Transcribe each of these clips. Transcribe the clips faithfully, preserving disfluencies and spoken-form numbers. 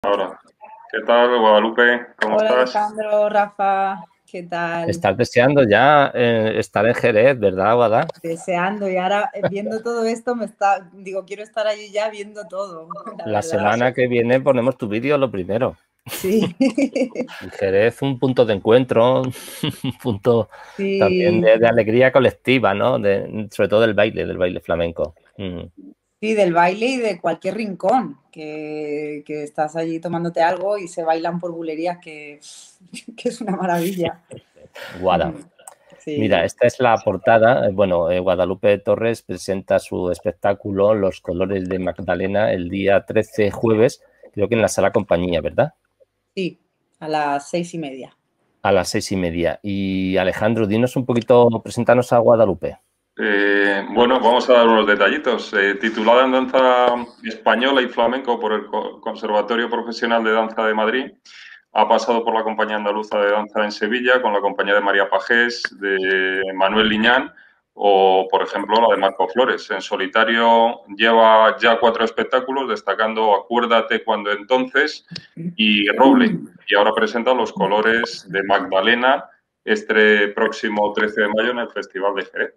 Ahora, ¿qué tal, Guadalupe? ¿Cómo Hola estás? Alejandro, Rafa, ¿qué tal? Estás deseando ya eh, estar en Jerez, ¿verdad, Guadá? Deseando y ahora eh, viendo todo esto me está, digo, quiero estar allí ya viendo todo, la La verdad. semana que viene ponemos tu vídeo lo primero. Sí, Y Jerez, un punto de encuentro, un punto también sí, de, de alegría colectiva, ¿no? De, sobre todo del baile, del baile flamenco. Mm. sí, del baile y de cualquier rincón, que, que estás allí tomándote algo y se bailan por bulerías, que, que es una maravilla. Guada. Mira, Sí, esta es la portada. Eh, Bueno, eh, Guadalupe Torres presenta su espectáculo Los colores de Magdalena el día trece, jueves, creo que en la Sala Compañía, ¿verdad? sí, a las seis y media. A las seis y media. Y Alejandro, dinos un poquito, preséntanos a Guadalupe. Eh, bueno, vamos a dar unos detallitos. Eh, titulada en Danza Española y Flamenco por el Co- Conservatorio Profesional de Danza de Madrid, ha pasado por la Compañía Andaluza de Danza en Sevilla con la compañía de María Pajés, de Manuel Liñán o, por ejemplo, la de Marco Flores. En solitario lleva ya cuatro espectáculos, destacando Acuérdate cuando entonces y Roble. Y ahora presenta Los colores de Magdalena este próximo trece de mayo en el Festival de Jerez.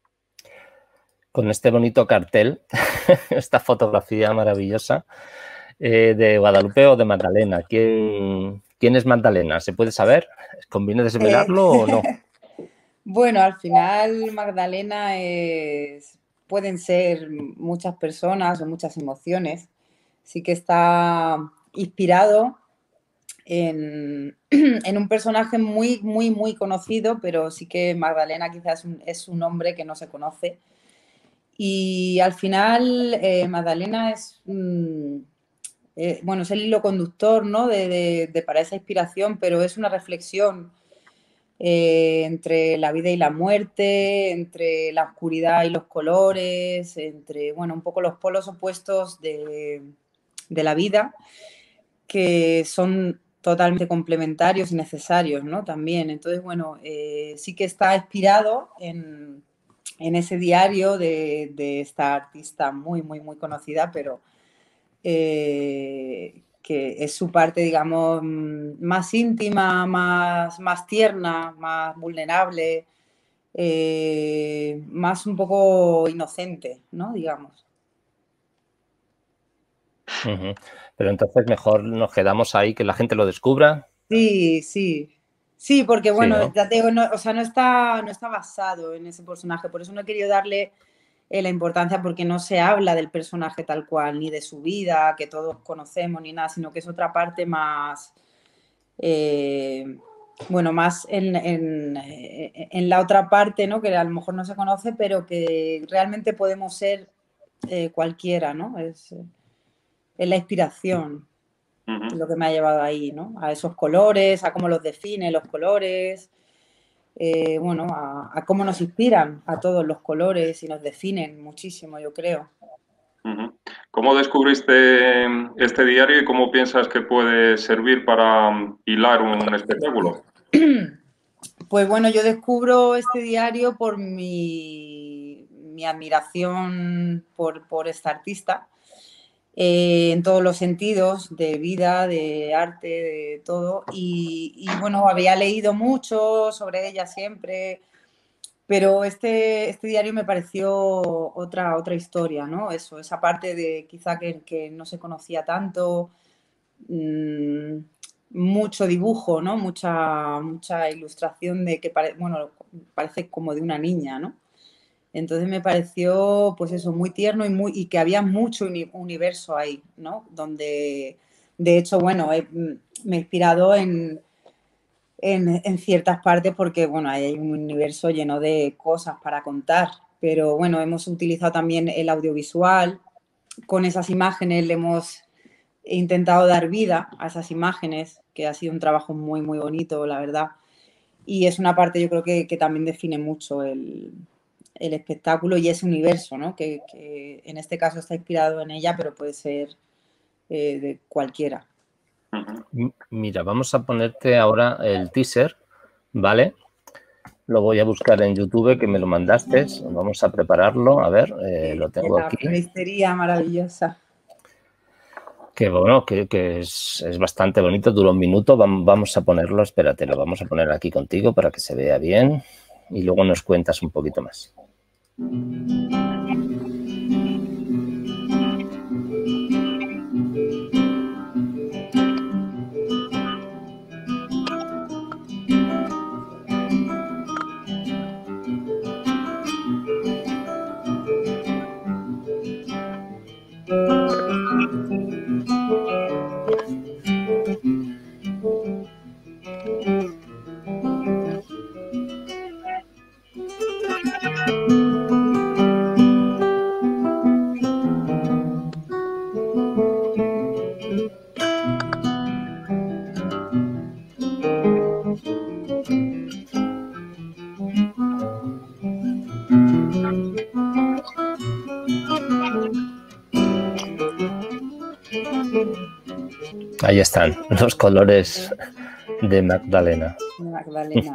Con este bonito cartel, esta fotografía maravillosa eh, de Guadalupe o de Magdalena. ¿Quién, quién es Magdalena? ¿Se puede saber? ¿Conviene Eh, desvelarlo o no? Bueno, al final Magdalena es, pueden ser muchas personas o muchas emociones. Sí que está inspirado en, en un personaje muy, muy, muy conocido, pero sí que Magdalena quizás es un, es un nombre que no se conoce. Y al final eh, Magdalena es, mm, eh, bueno, es el hilo conductor, ¿no? de, de, de para esa inspiración, pero es una reflexión eh, entre la vida y la muerte, entre la oscuridad y los colores, entre, bueno, un poco los polos opuestos de, de la vida, que son totalmente complementarios y necesarios, ¿no? También. Entonces, bueno, eh, sí que está inspirado en, en ese diario de, de, esta artista muy, muy, muy conocida, pero eh, que es su parte, digamos, más íntima, más, más tierna, más vulnerable, eh, más un poco inocente, ¿no? Digamos. Uh -huh. Pero entonces mejor nos quedamos ahí, que la gente lo descubra. Sí, sí. Sí, porque Sí, bueno, ¿no? ya te digo, no, o sea, no está, no está basado en ese personaje, por eso no he querido darle eh, la importancia porque no se habla del personaje tal cual, ni de su vida, que todos conocemos, ni nada, sino que es otra parte más, eh, bueno, más en, en, en, la otra parte, ¿no? Que a lo mejor no se conoce, pero que realmente podemos ser eh, cualquiera, ¿no? Es, es la inspiración Uh-huh. lo que me ha llevado ahí, ¿no? A esos colores, a cómo los define los colores, eh, bueno, a, a, cómo nos inspiran a todos los colores y nos definen muchísimo, yo creo. Uh-huh. ¿Cómo descubriste este diario y cómo piensas que puede servir para hilar un espectáculo? Pues bueno, yo descubro este diario por mi, mi admiración por, por esta artista, eh, en todos los sentidos, de vida, de arte, de todo. Y, y bueno, había leído mucho sobre ella siempre, pero este, este diario me pareció otra, otra historia, ¿no? Eso, esa parte de quizá que, que no se conocía tanto, mmm, mucho dibujo, ¿no? Mucha, mucha ilustración de que, pare, bueno, parece como de una niña, ¿no? Entonces me pareció, pues eso, muy tierno y, muy, y que había mucho uni universo ahí, ¿no? Donde, de hecho, bueno, he, me he inspirado en, en, en ciertas partes porque, bueno, hay un universo lleno de cosas para contar, pero bueno, hemos utilizado también el audiovisual, con esas imágenes le hemos intentado dar vida a esas imágenes, que ha sido un trabajo muy, muy bonito, la verdad, y es una parte yo creo que, que también define mucho el, el espectáculo y ese universo, ¿no? Que, que en este caso está inspirado en ella, pero puede ser eh, de cualquiera. Uh-huh. Mira, vamos a ponerte ahora el teaser, ¿vale? Lo voy a buscar en YouTube, que me lo mandaste. Vamos a prepararlo. A ver, eh, lo tengo La aquí. floristería maravillosa. Que bueno, que, que es, es bastante bonito, dura un minuto. Vamos a ponerlo, espérate, lo vamos a poner aquí contigo para que se vea bien y luego nos cuentas un poquito más. Ahí están los colores de Magdalena. Magdalena.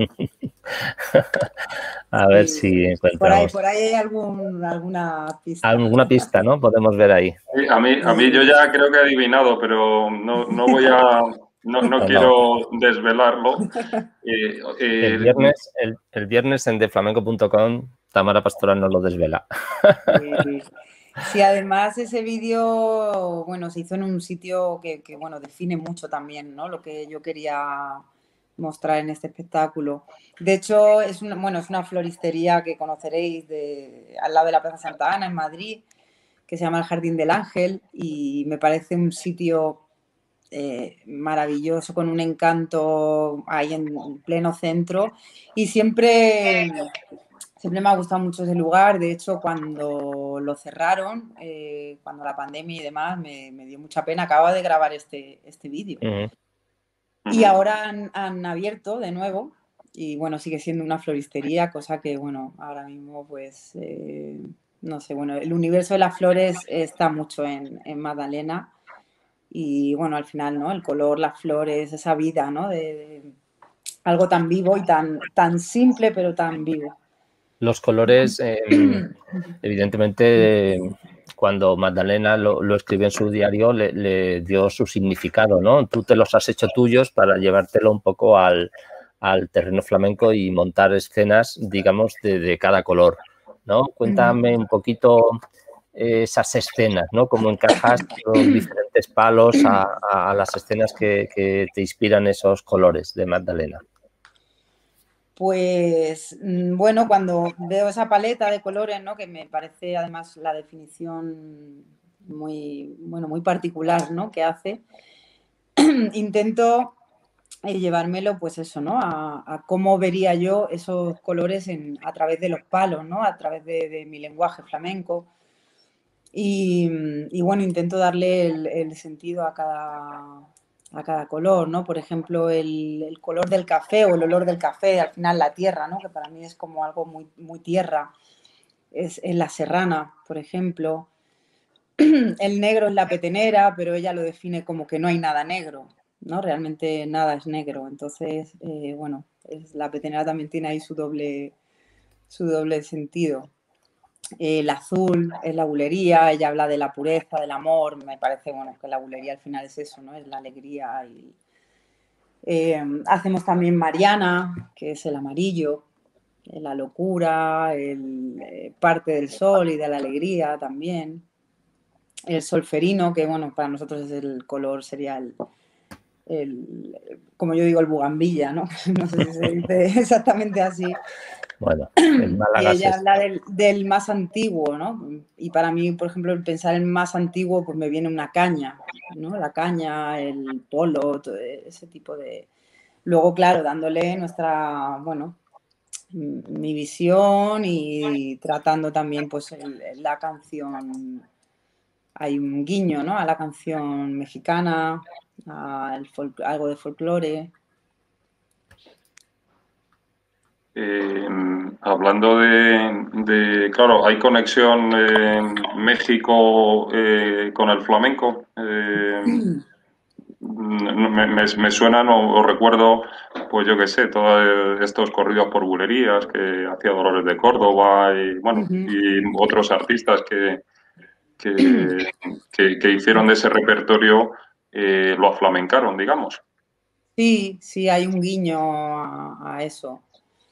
A ver Sí, si encontramos. Por ahí, por ahí hay algún, alguna pista. Alguna pista, ¿no? Podemos ver ahí. Sí, a mí, a mí yo ya creo que he adivinado, pero no, no voy a, no, no quiero desvelarlo. Eh, eh, el, viernes, el, el viernes en de flamenco punto com Tamara Pastoral nos lo desvela. Sí, sí, además ese vídeo, bueno, se hizo en un sitio que, que, bueno, define mucho también, ¿no? Lo que yo quería mostrar en este espectáculo. De hecho, es una, bueno, es una floristería que conoceréis de, al lado de la Plaza Santa Ana, en Madrid, que se llama el Jardín del Ángel, y me parece un sitio eh, maravilloso, con un encanto ahí en pleno centro, y siempre... Siempre me ha gustado mucho ese lugar. De hecho, cuando lo cerraron, eh, cuando la pandemia y demás, me, me dio mucha pena. Acabo de grabar este, este vídeo. Uh-huh. Y ahora han, han abierto de nuevo. Y bueno, sigue siendo una floristería, cosa que, bueno, ahora mismo, pues, eh, no sé, bueno, el universo de las flores está mucho en, en Magdalena. Y bueno, al final, ¿no? El color, las flores, esa vida, ¿no? De, de algo tan vivo y tan, tan simple, pero tan vivo. Los colores, eh, evidentemente, eh, cuando Magdalena lo, lo escribió en su diario, le, le dio su significado, ¿no? Tú te los has hecho tuyos para llevártelo un poco al, al terreno flamenco y montar escenas, digamos, de, de cada color, ¿no? Cuéntame un poquito eh, esas escenas, ¿no? Cómo encajas los diferentes palos a, a las escenas que, que te inspiran esos colores de Magdalena. Pues bueno, cuando veo esa paleta de colores, ¿no? Que me parece además la definición muy, bueno, muy particular, ¿no? Que hace, intento eh, llevármelo, pues eso, ¿no? A, a cómo vería yo esos colores en, a través de los palos, ¿no? A través de, de mi lenguaje flamenco. Y, y bueno, intento darle el, el sentido a cada... a cada color, ¿no? Por ejemplo, el, el color del café o el olor del café, al final la tierra, ¿no? Que para mí es como algo muy, muy tierra. Es en la serrana, por ejemplo. El negro es la petenera, pero ella lo define como que no hay nada negro, ¿no? Realmente nada es negro. Entonces, eh, bueno, es, la petenera también tiene ahí su doble, su doble sentido. El azul es la bulería, ella habla de la pureza, del amor, me parece, bueno, que la bulería al final es eso, ¿no? Es la alegría. Y, eh, hacemos también Mariana, que es el amarillo, la locura, el, eh, parte del sol y de la alegría también. El solferino, que bueno, para nosotros es el color, sería el, el como yo digo, el bugambilla, ¿no? No sé si se dice exactamente así. Bueno, el Málaga y ella habla del, del más antiguo, ¿no? Y para mí, por ejemplo, el pensar en más antiguo, pues me viene una caña, ¿no? La caña, el polo, todo ese tipo de... Luego, claro, dándole nuestra, bueno, mi visión y tratando también, pues, el, la canción... Hay un guiño, ¿no? A la canción mexicana, a el folk, algo de folclore. Eh, hablando de, de, claro, hay conexión en México eh, con el flamenco. Eh, me, me, me suenan o, o recuerdo, pues yo qué sé, todos estos corridos por bulerías que hacía Dolores de Córdoba y, bueno, uh-huh. y otros artistas que, que, que, que hicieron de ese repertorio, eh, lo aflamencaron, digamos. Sí, sí, hay un guiño a, a eso.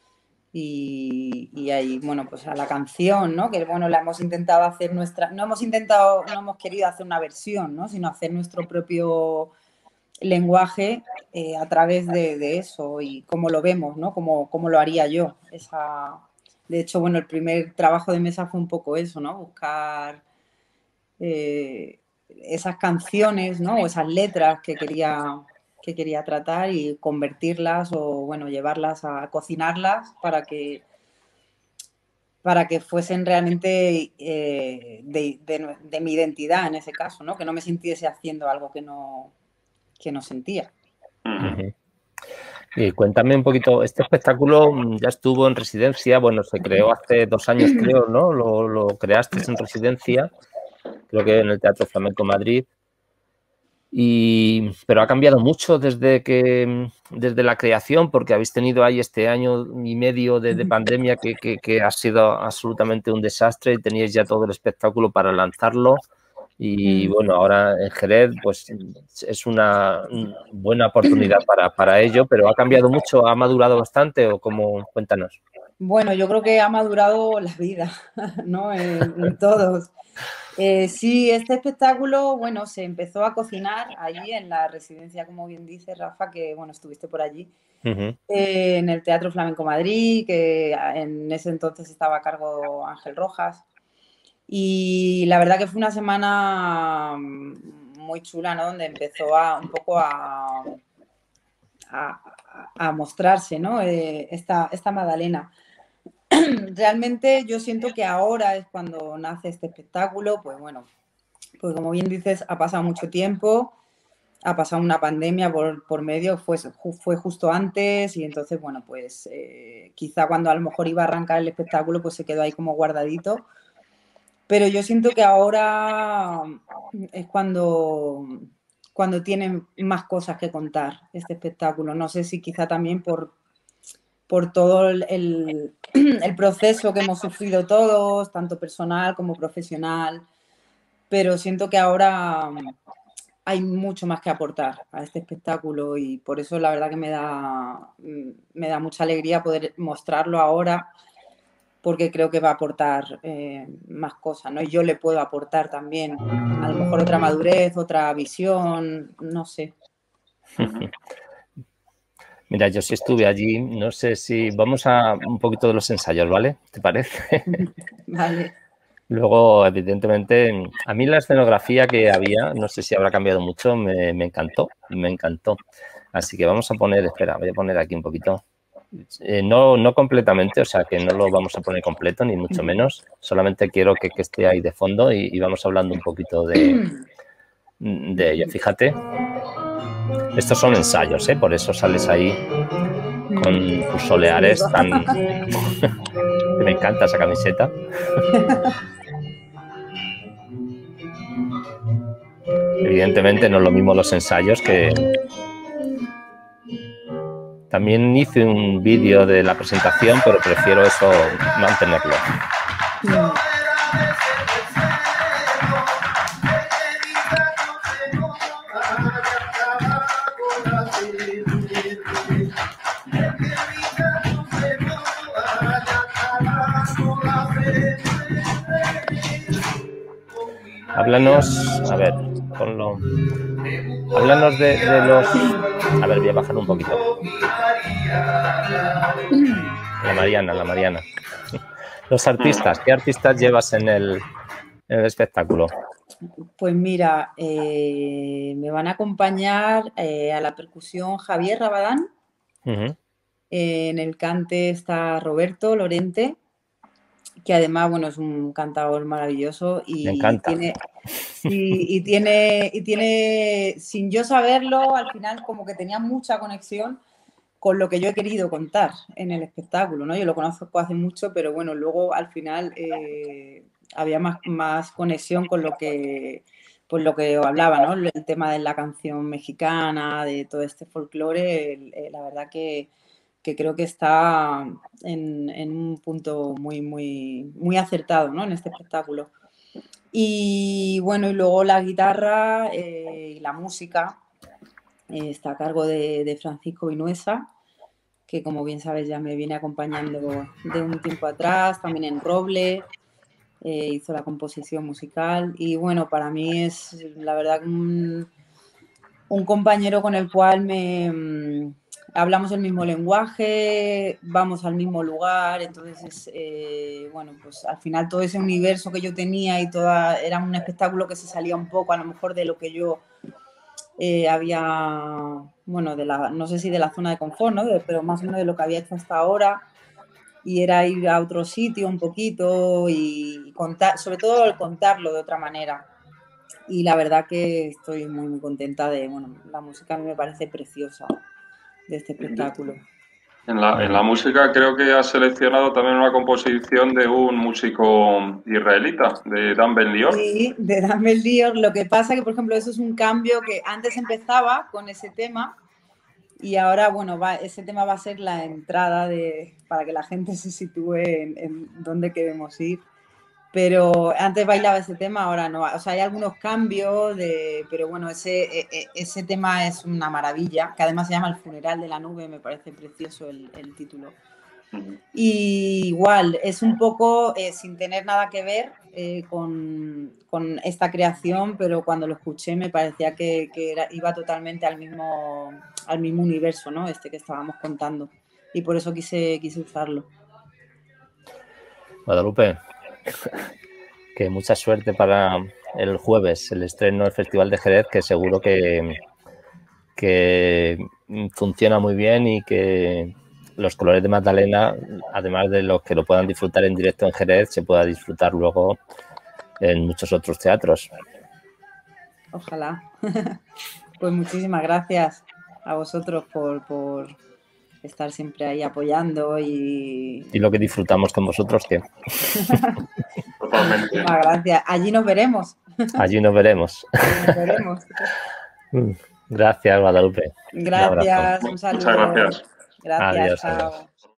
Y, y hay, bueno, pues a la canción, ¿no? Que, bueno, la hemos intentado hacer nuestra... No hemos intentado, no hemos querido hacer una versión, ¿no? Sino hacer nuestro propio lenguaje eh, a través de, de eso y cómo lo vemos, ¿no? Como, como lo haría yo. Esa... De hecho, bueno, el primer trabajo de mesa fue un poco eso, ¿no? Buscar eh, esas canciones, ¿no? O esas letras que quería, que quería tratar y convertirlas o, bueno, llevarlas a cocinarlas para que, para que fuesen realmente eh, de, de, de mi identidad en ese caso, ¿no? Que no me sintiese haciendo algo que no, que no sentía. Uh-huh. Y cuéntame un poquito, este espectáculo ya estuvo en residencia, bueno, se creó hace dos años, creo, ¿no? Lo, lo creaste en residencia, creo que en el Teatro Flamenco Madrid. Y, pero ha cambiado mucho desde que desde la creación, porque habéis tenido ahí este año y medio de, de pandemia que, que, que ha sido absolutamente un desastre y teníais ya todo el espectáculo para lanzarlo. Y bueno, ahora en Jerez pues es una buena oportunidad para, para ello, pero ¿ha cambiado mucho? ¿Ha madurado bastante o cómo? Cuéntanos. Bueno, yo creo que ha madurado la vida, ¿no? En, en todos. Eh, sí, este espectáculo, bueno, se empezó a cocinar allí en la residencia, como bien dice Rafa, que, bueno, estuviste por allí, uh-huh. eh, en el Teatro Flamenco Madrid, que en ese entonces estaba a cargo Ángel Rojas. Y la verdad que fue una semana muy chula, ¿no? Donde empezó a, un poco a, a, a mostrarse, ¿no? Eh, esta, esta Madalena. Realmente yo siento que ahora es cuando nace este espectáculo, pues bueno, pues como bien dices, ha pasado mucho tiempo, ha pasado una pandemia por, por medio, fue, fue justo antes y entonces, bueno, pues eh, quizá cuando a lo mejor iba a arrancar el espectáculo, pues se quedó ahí como guardadito. Pero yo siento que ahora es cuando, cuando tienen más cosas que contar este espectáculo. No sé si quizá también por, por todo el, el, el proceso que hemos sufrido todos, tanto personal como profesional, pero siento que ahora hay mucho más que aportar a este espectáculo y por eso la verdad que me da, me da mucha alegría poder mostrarlo ahora, porque creo que va a aportar eh, más cosas, ¿no? Y yo le puedo aportar también, a lo mejor otra madurez, otra visión, no sé. Mira, yo sí estuve allí, no sé si... Vamos a un poquito de los ensayos, ¿vale? ¿Te parece? Vale. Luego, evidentemente, a mí la escenografía que había, no sé si habrá cambiado mucho, me, me encantó, me encantó. Así que vamos a poner, espera, voy a poner aquí un poquito. Eh, no, no completamente, o sea que no lo vamos a poner completo, ni mucho menos. Solamente quiero que, que esté ahí de fondo y, y vamos hablando un poquito de, de ello. Fíjate, estos son ensayos, ¿eh? Por eso sales ahí con tus soleares tan... que me encanta esa camiseta. Evidentemente no es lo mismo los ensayos que... También hice un vídeo de la presentación, pero prefiero eso mantenerlo. Háblanos, a ver, ponlo. Háblanos de, de los... A ver, voy a bajar un poquito. La Mariana, la Mariana. Los artistas, ¿qué artistas llevas en el, en el espectáculo? Pues mira, eh, me van a acompañar eh, a la percusión Javier Rabadán. Uh-huh. Eh, en el cante está Roberto Lorente, que además, bueno, es un cantador maravilloso y me encanta. tiene, y, y tiene, y tiene, sin yo saberlo, al final como que tenía mucha conexión con lo que yo he querido contar en el espectáculo, ¿no? Yo lo conozco hace mucho, pero bueno, luego al final eh, había más, más conexión con lo que, pues lo que hablaba, ¿no? El tema de la canción mexicana, de todo este folclore, eh, la verdad que que creo que está en, en un punto muy, muy, muy acertado, ¿no? En este espectáculo. Y bueno, y luego la guitarra eh, y la música eh, está a cargo de, de Francisco Vinuesa, que como bien sabes ya me viene acompañando de un tiempo atrás, también en Roble, eh, hizo la composición musical y bueno, para mí es la verdad un, un compañero con el cual me mmm, hablamos el mismo lenguaje, vamos al mismo lugar, entonces eh, bueno, pues al final todo ese universo que yo tenía y toda, era un espectáculo que se salía un poco a lo mejor de lo que yo Eh, había, bueno, de la, no sé si de la zona de confort, ¿no? De, pero más o menos de lo que había hecho hasta ahora, y era ir a otro sitio un poquito y contar, sobre todo el contarlo de otra manera. Y la verdad que estoy muy, muy contenta de, bueno, la música a mí me parece preciosa de este espectáculo. En la, en la música creo que has seleccionado también una composición de un músico israelita, de Dan Ben-Lior. Sí, de Dan Ben-Lior. Lo que pasa que, por ejemplo, eso es un cambio que antes empezaba con ese tema y ahora, bueno, va, ese tema va a ser la entrada de, para que la gente se sitúe en, en dónde queremos ir. Pero antes bailaba ese tema, ahora no. O sea, hay algunos cambios, de, pero bueno, ese, ese tema es una maravilla, que además se llama El funeral de la nube, me parece precioso el, el título. Y igual, es un poco eh, sin tener nada que ver eh, con, con esta creación, pero cuando lo escuché me parecía que, que era, iba totalmente al mismo, al mismo universo, ¿no? Este que estábamos contando. Y por eso quise, quise usarlo. Guadalupe, que mucha suerte para el jueves, el estreno del Festival de Jerez, que seguro que, que funciona muy bien y que los colores de Magdalena, además de los que lo puedan disfrutar en directo en Jerez, se pueda disfrutar luego en muchos otros teatros. Ojalá. Pues muchísimas gracias a vosotros por, por estar siempre ahí apoyando y... Y lo que disfrutamos con vosotros, ¿qué? Totalmente. Muchísimas gracias. Allí nos veremos. Allí nos veremos. Allí nos veremos. Gracias, Guadalupe. Gracias, un, un saludo. Muchas gracias. Gracias, adiós, chao. adiós.